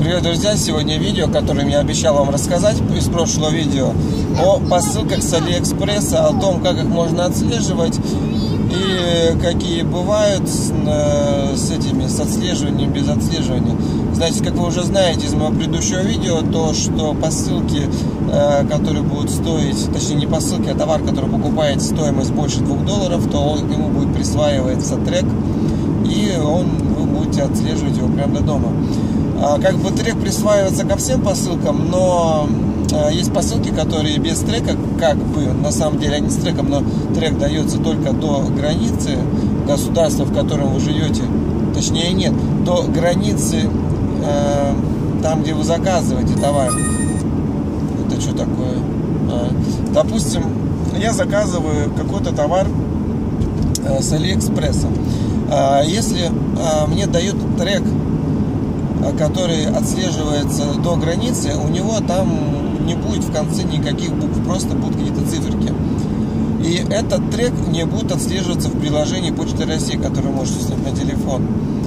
Привет, друзья! Сегодня видео, которое я обещал вам рассказать из прошлого видео, о посылках с Алиэкспресса, о том, как их можно отслеживать и какие бывают с отслеживанием, без отслеживания. Значит, как вы уже знаете из моего предыдущего видео, то, что посылки, которые будут стоить, точнее не посылки, а товар, который покупаете, стоимость больше $2, то ему будет присваиваться трек, и вы будете отслеживать его прямо до дома. Как бы трек присваивается ко всем посылкам, но есть посылки, которые без трека, как бы, на самом деле они с треком, но трек дается только до границы государства, в котором вы живете, точнее нет, до границы там, где вы заказываете товар. Это что такое? Допустим, я заказываю какой-то товар с Алиэкспресса. Если мне дают трек, который отслеживается до границы, у него там не будет в конце никаких букв, просто будут какие-то циферки. И этот трек не будет отслеживаться в приложении Почты России, которое можете снять на телефон.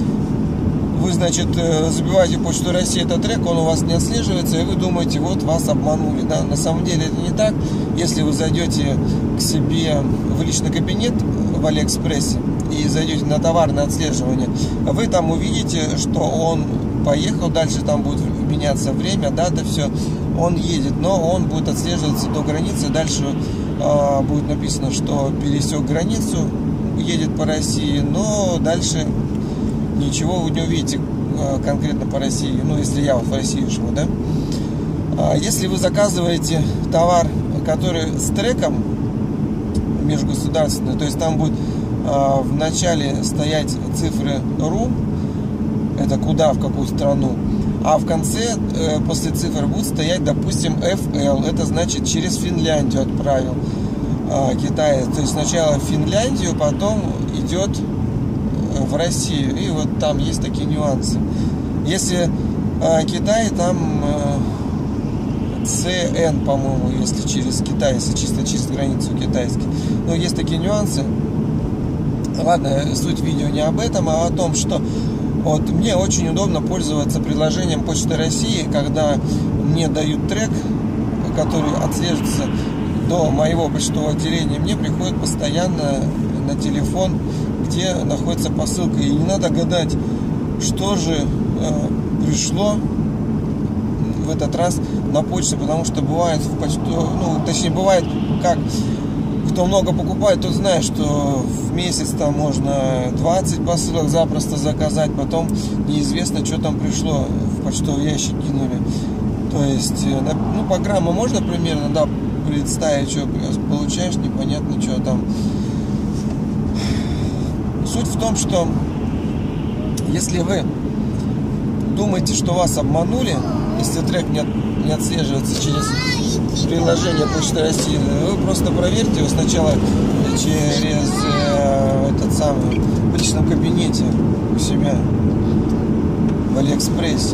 Вы, значит, забиваете Почту России этот трек, он у вас не отслеживается, и вы думаете, вот вас обманули. Да? На самом деле это не так. Если вы зайдете к себе в личный кабинет в Алиэкспрессе и зайдете на товарное отслеживание, вы там увидите, что он поехал, дальше там будет меняться время, дата, все, он едет, но он будет отслеживаться до границы, дальше будет написано, что пересек границу, едет по России, но дальше ничего вы не увидите конкретно по России, ну если я вот в России живу, да. Если вы заказываете товар, который с треком межгосударственный, то есть там будет в начале стоять цифры РУ, это куда, в какую страну, а в конце после цифр будет стоять, допустим, FL, это значит через Финляндию отправил китаец, то есть сначала в Финляндию, потом идет в Россию, и вот там есть такие нюансы. Если Китай, там CN, по-моему, если через Китай, если чисто через границу китайский, но есть такие нюансы. Ладно, суть видео не об этом, а о том, что вот мне очень удобно пользоваться приложением Почты России, когда мне дают трек, который отслеживается до моего почтового отделения, мне приходит постоянно на телефон, где находится посылка, и не надо гадать, что же пришло в этот раз на почту, потому что бывает в почту, ну, точнее бывает как, кто много покупает, тот знает, что в месяц там можно 20 посылок запросто заказать, потом неизвестно, что там пришло, в почтовый ящик кинули. То есть, ну, по грамму можно примерно, да, представить, что получаешь, непонятно, что там. Суть в том, что если вы думаете, что вас обманули, если трек не отслеживается через приложение Почты России, вы просто проверьте его сначала через этот самый в личном кабинете у себя в Алиэкспрессе.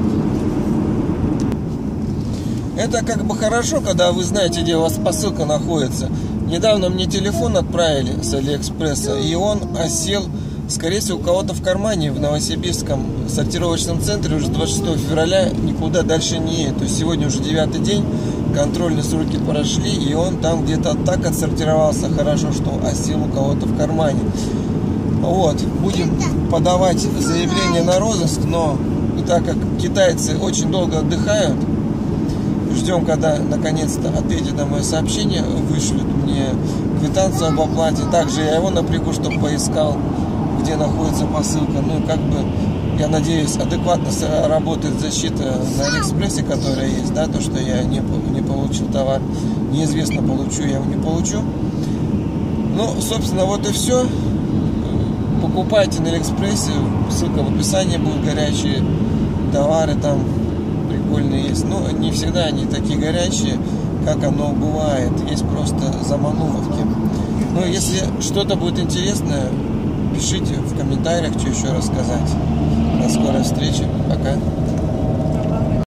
Это как бы хорошо, когда вы знаете, где у вас посылка находится. Недавно мне телефон отправили с Алиэкспресса, и он осел, скорее всего, у кого-то в кармане в Новосибирском сортировочном центре уже 26 февраля никуда дальше не едет. То есть сегодня уже 9-й день, контрольные сроки прошли, и он там где-то так отсортировался хорошо, что осел у кого-то в кармане. Вот, будем подавать заявление на розыск, но так как китайцы очень долго отдыхают, ждем, когда наконец-то ответят на мое сообщение, вышлют мне квитанцию об оплате. Также я его напрягу, чтобы поискал, где находится посылка. Ну, как бы, я надеюсь, адекватно работает защита на Алиэкспрессе, которая есть, да, то, что я не получил товар. Неизвестно, получу я его, не получу. Ну, собственно, вот и все. Покупайте на Алиэкспрессе, ссылка в описании будет, горячие товары там прикольные есть. Но не всегда они такие горячие, как оно бывает. Есть просто замануховки. Но если что-то будет интересное, пишите в комментариях, что еще рассказать. До скорой встречи. Пока.